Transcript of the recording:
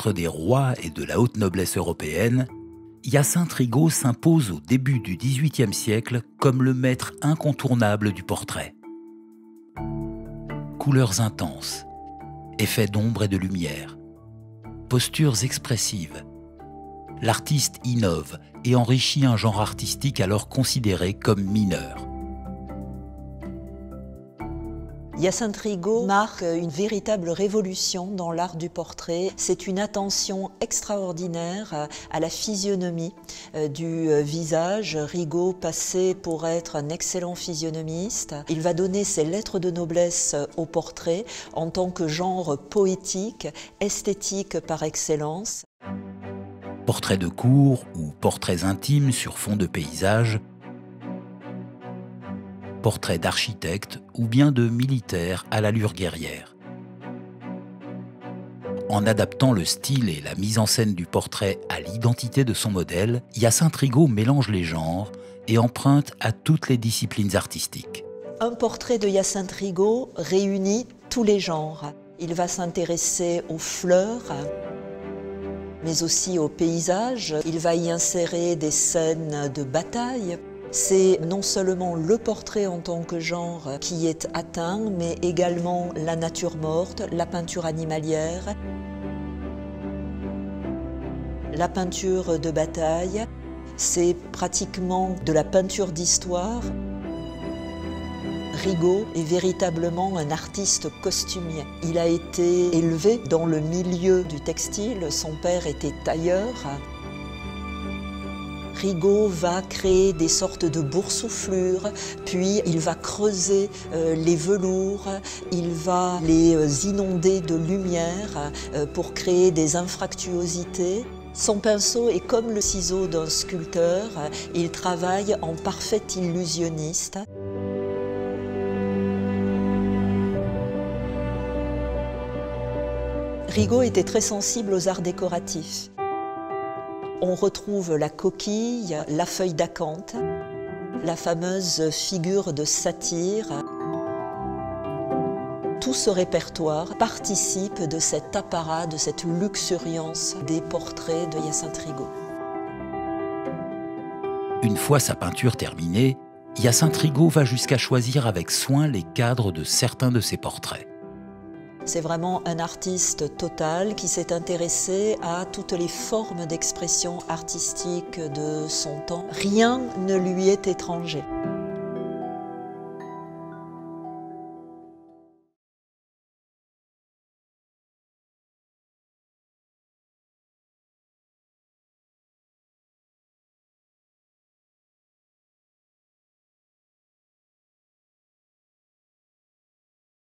maître des rois et de la haute noblesse européenne, Hyacinthe Rigaud s'impose au début du XVIIIe siècle comme le maître incontournable du portrait. Couleurs intenses, effets d'ombre et de lumière, postures expressives. L'artiste innove et enrichit un genre artistique alors considéré comme mineur. Hyacinthe Rigaud marque une véritable révolution dans l'art du portrait. C'est une attention extraordinaire à la physionomie du visage. Rigaud passait pour être un excellent physionomiste. Il va donner ses lettres de noblesse au portrait en tant que genre poétique, esthétique par excellence. Portraits de cour ou portraits intimes sur fond de paysage, portraits d'architectes ou bien de militaires à l'allure guerrière. En adaptant le style et la mise en scène du portrait à l'identité de son modèle, Hyacinthe Rigaud mélange les genres et emprunte à toutes les disciplines artistiques. Un portrait de Hyacinthe Rigaud réunit tous les genres. Il va s'intéresser aux fleurs, mais aussi aux paysages. Il va y insérer des scènes de bataille. C'est non seulement le portrait en tant que genre qui est atteint, mais également la nature morte, la peinture animalière, la peinture de bataille. C'est pratiquement de la peinture d'histoire. Rigaud est véritablement un artiste costumier. Il a été élevé dans le milieu du textile, son père était tailleur. Rigaud va créer des sortes de boursouflures, puis il va creuser les velours, il va les inonder de lumière pour créer des anfractuosités. Son pinceau est comme le ciseau d'un sculpteur, il travaille en parfait illusionniste. Rigaud était très sensible aux arts décoratifs. On retrouve la coquille, la feuille d'acanthe, la fameuse figure de satyre. Tout ce répertoire participe de cet apparat, de cette luxuriance des portraits de Hyacinthe Rigaud. Une fois sa peinture terminée, Hyacinthe Rigaud va jusqu'à choisir avec soin les cadres de certains de ses portraits. C'est vraiment un artiste total qui s'est intéressé à toutes les formes d'expression artistique de son temps. Rien ne lui est étranger.